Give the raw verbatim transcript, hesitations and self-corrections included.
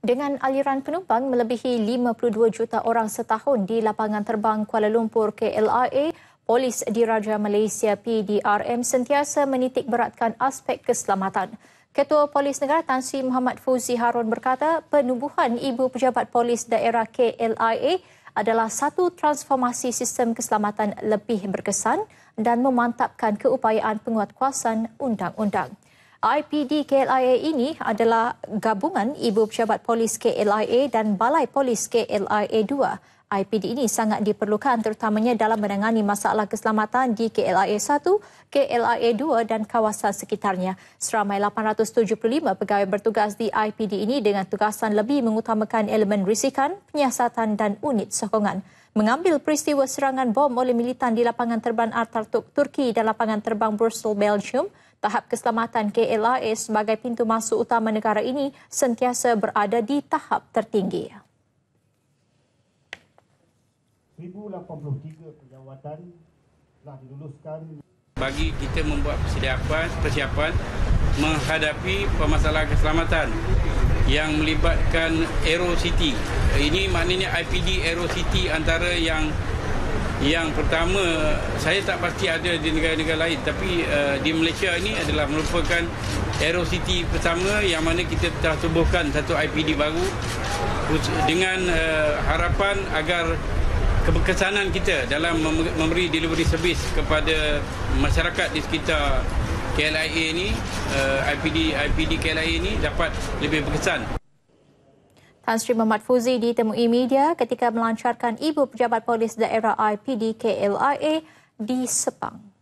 Dengan aliran penumpang melebihi lima puluh dua juta orang setahun di lapangan terbang Kuala Lumpur K L I A, Polis Diraja Malaysia P D R M sentiasa menitik beratkan aspek keselamatan. Ketua Polis Negara Tan Sri Muhammad Fauzi Harun berkata, penubuhan Ibu Pejabat Polis Daerah K L I A adalah satu transformasi sistem keselamatan lebih berkesan dan memantapkan keupayaan penguatkuasaan undang-undang. I P D K L I A ini adalah gabungan Ibu Pejabat Polis K L I A dan Balai Polis K L I A dua. I P D ini sangat diperlukan terutamanya dalam menangani masalah keselamatan di K L I A satu, K L I A dua dan kawasan sekitarnya. Seramai lapan ratus tujuh puluh lima pegawai bertugas di I P D ini dengan tugasan lebih mengutamakan elemen risikan, penyiasatan dan unit sokongan. Mengambil peristiwa serangan bom oleh militan di lapangan terbang Atatürk Turki dan lapangan terbang Brussels, Belgium, tahap keselamatan K L I A sebagai pintu masuk utama negara ini sentiasa berada di tahap tertinggi. seribu lapan puluh tiga penjawatan telah diluluskan bagi kita membuat persiapan persiapan menghadapi permasalahan keselamatan yang melibatkan Aero City. Ini maknanya I P D Aero City antara yang yang pertama, saya tak pasti ada di negara-negara lain, tapi uh, di Malaysia ini adalah merupakan Aero City pertama yang mana kita telah tubuhkan satu I P D baru dengan uh, harapan agar keberkesanan kita dalam memberi delivery service kepada masyarakat di sekitar K L I A ini, uh, I P D I P D K L I A ini dapat lebih berkesan. Tan Sri Muhammad Fauzi ditemui media ketika melancarkan Ibu Pejabat Polis Daerah I P D K L I A di Sepang.